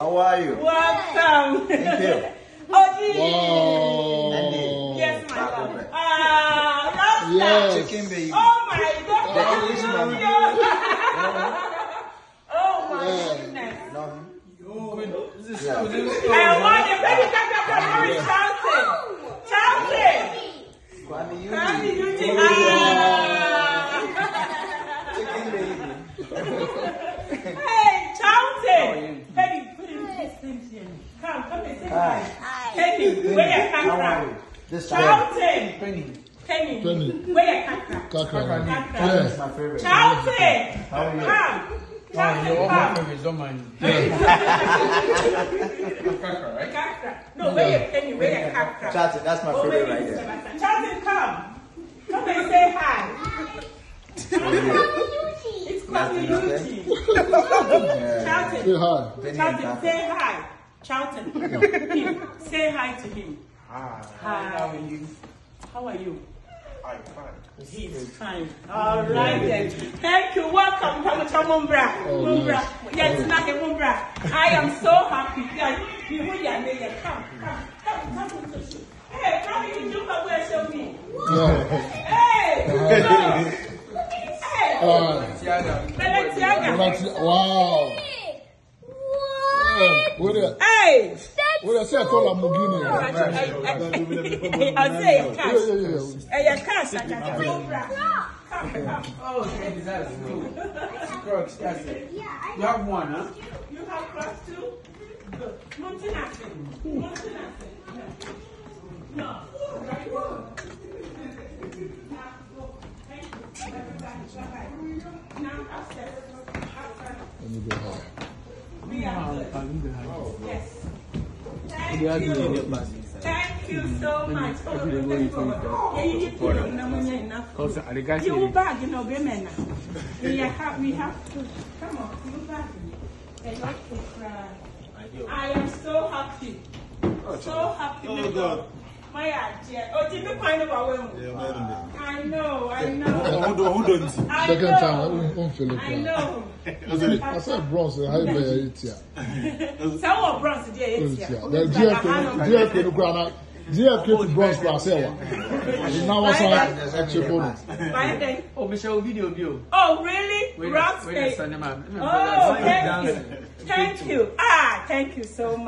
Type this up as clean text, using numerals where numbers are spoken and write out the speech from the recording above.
How are you? Welcome. Thank you. Oh, yes, my love. Yes. Chicken baby. Oh my God. The English mama. Oh my goodness. Love I want the baby shouting. Shouting. Kuami, Eugene. Chicken baby. Hey, shouting. Penny, put it in this thing here. Come and say hi. Penny, where you come from? Shouting. Penny, where you come from? That's my favorite. Shouting. How are you? Come. Shouting, come. No, where you Penny, where you come from? Shouting, that's my favorite right there. Shouting, come. Come and say hi. It's Kuami Eugene. Shouting. Say hi. Shouting, say hi. Shouting. Say hi to him. Hi. How are you? How are you? I'm fine. He's fine. All right then. Thank you. Welcome, Mumbra. Yes, not a Mumbra. I am so happy. Come. Hey, come you do my way, show me. Hey, Wow. Hey. What I say, I call him Mugini. I say cash. Hey, cash. Oh, that's good. Crocs, that's it. You have one, huh? You have crocs too? Good. Montanasi. No. Now upstairs. We are good. Yes. Thank you so much. You bag, you know, women. We have to. Come on, you bag. I am so happy. So happy. Oh, God. My idea. Oh, did you find about women? I know. Who don't? Second time, I know. I said bronze, I have it here. Some of bronze, dear. GFK bronze class. Now what's actually bonus? Oh, Michelle video. Oh, really? Bronze. Oh, thank you. Thank you so much.